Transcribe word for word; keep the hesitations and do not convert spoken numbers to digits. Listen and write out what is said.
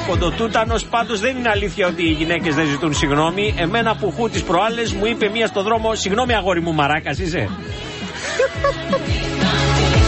κοντοτούτανος. Πάντως δεν είναι αλήθεια ότι οι γυναίκες δεν ζητούν συγγνώμη. Εμένα που χου τις προάλλες μου είπε μία στο δρόμο, συγγνώμη αγόρι μου, μαράκας είσαι.